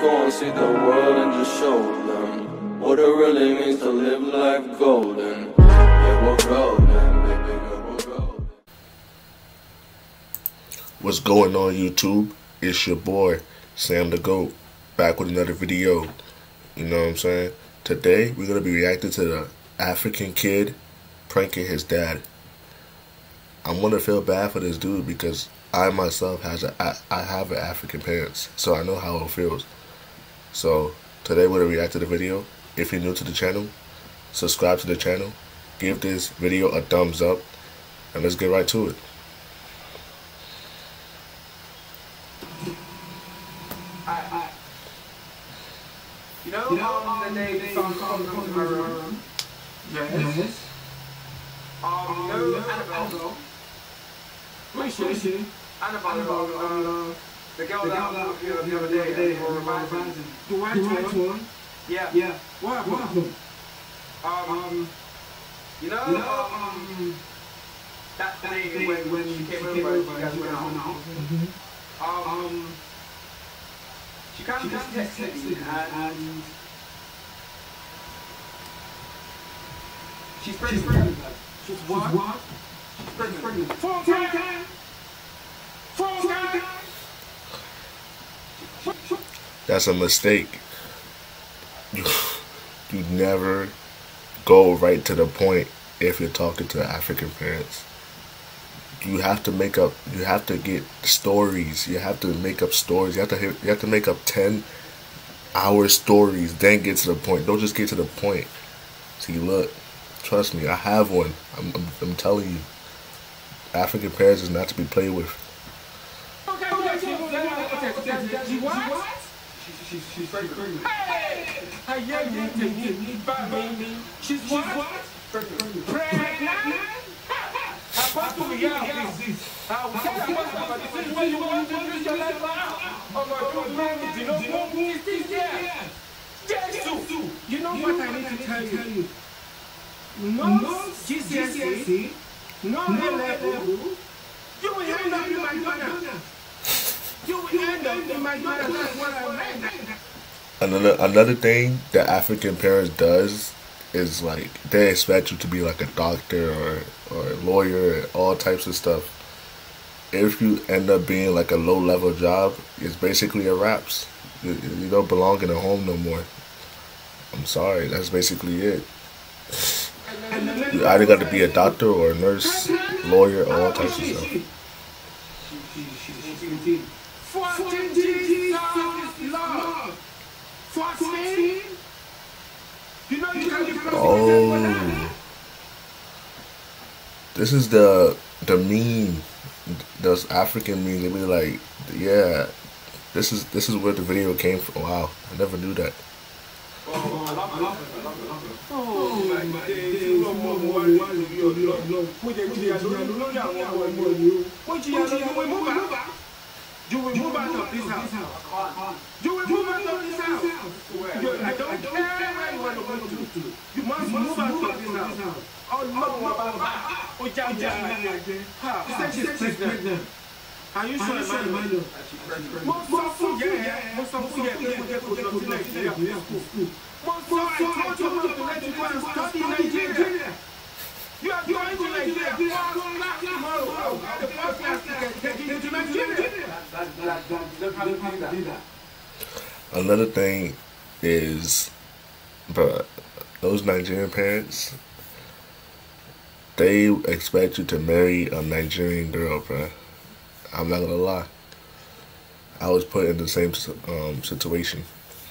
go and see the world and just show them what it really means to live life golden. Yeah, we're golden, baby girl, we're golden. What's going on, YouTube? It's your boy, Sam the Goat, back with another video. You know what I'm saying? Today, we're going to be reacting to the African kid pranking his dad. I'm going to feel bad for this dude because I myself have an African parents, so I know how it feels. So, today we're going to react to the video. If you're new to the channel, subscribe to the channel, give this video a thumbs up, and let's get right to it. You know, the day you found come to my room? Yes. You know Annabelle? Who is she? Annabelle, the girl that walked here the other day for revising. The white one? Yeah. What happened? You know, that day when she came over, you guys went out. She kind of just texted me and she's pregnant. She's what? She's pregnant. Full time. That's a mistake. You never go right to the point if you're talking to African parents. You have to make up. You have to get stories. You have to make up stories. You have to make up 10-hour stories. Then get to the point. Don't just get to the point. See, look, trust me, I have one. I'm telling you, African parents is not to be played with. She's pregnant. Hey! She's what? Pregnant? What do we have is this? This is where you want to use your life now. Oh my God, you know who is this here? Jesus! You know what I need to tell you? No GCSE, no A-level. You will end up in my daughter. You will end up in my daughter. That's what I meant. Another thing that African parents does is like they expect you to be like a doctor or a lawyer, all types of stuff. If you end up being like a low-level job, it's basically a wraps. You don't belong in a home no more. I'm sorry, that's basically it. You either got to be a doctor or a nurse, lawyer, or all types of stuff. Oh, this is the meme. Those African memes. They be like, yeah, this is where the video came from. Wow, I never knew that. You will move out of this house. You will move out of this house. I don't care where you want to go to. You must move out of this house. Oh, she said she's pregnant. Are you sure, Emmanuel? Most of people get to Nigeria. Most of I told you to let you go and study in Nigeria. You are going to Nigeria. Tomorrow, the first class ticket to Nigeria. Another thing is, but those Nigerian parents, they expect you to marry a Nigerian girl, bruh. I'm not gonna lie. I was put in the same situation.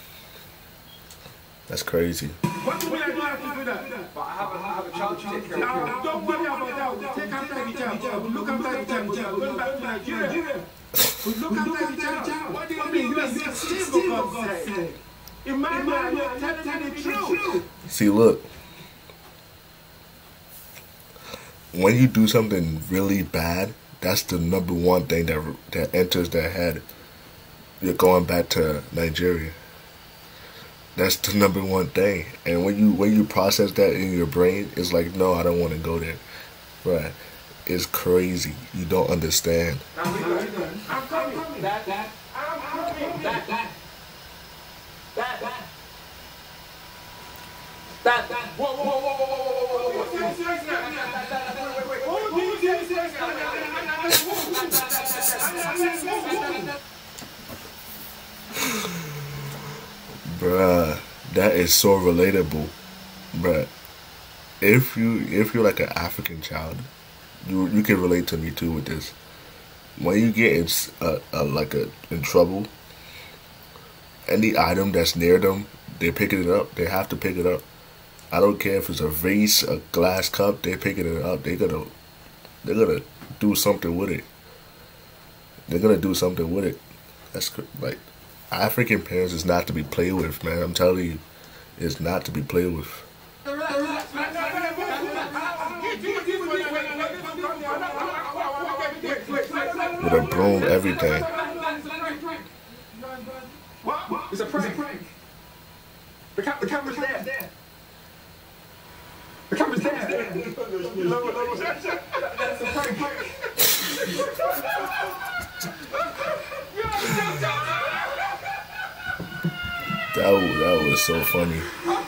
That's crazy. What do I do have to do that? But I have a child to take care of. Don't worry about that. We'll take after the child. We'll look after the child. We're going back to Nigeria. We'll look after the child. What do you mean? You are Steve, for God's sake. Emmanuel, you're telling the truth. See, look. When you do something really bad, that's the number one thing that enters their head. You're going back to Nigeria. That's the number one thing. And when you process that in your brain, it's like, no, I don't want to go there. Right. It's crazy. You don't understand. I'm coming. I'm coming. Bruh, that is so relatable, bruh. If you're like an African child, you can relate to me too with this. When you get in trouble, any item that's near them, they're picking it up. They have to pick it up. I don't care if it's a vase, a glass cup. They're picking it up. They're gonna do something with it. They're gonna do something with it. That's like African parents is not to be played with, man. I'm telling you, it's not to be played with. With a broom, everything. It's a prank. The camera's there. The camera's there. That's a prank. That was so funny.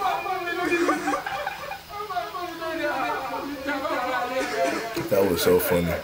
That was so funny.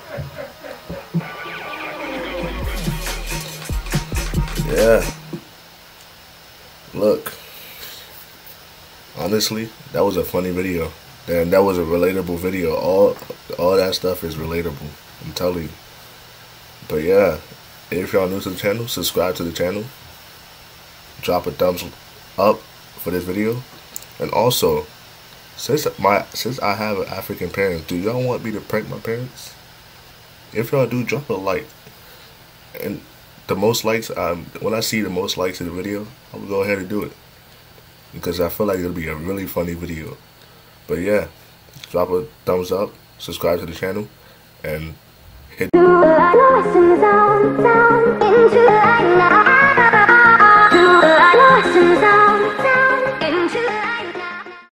Yeah. Look. Honestly, that was a funny video. And that was a relatable video. All that stuff is relatable. I'm telling you. But yeah, if y'all new to the channel, subscribe to the channel. Drop a thumbs up for this video. And also, since I have an African parent, do y'all want me to prank my parents? If y'all do, drop a like. And the most likes, when I see the most likes in the video, I will go ahead and do it. Because I feel like it'll be a really funny video. But yeah, drop a thumbs up, subscribe to the channel, and hit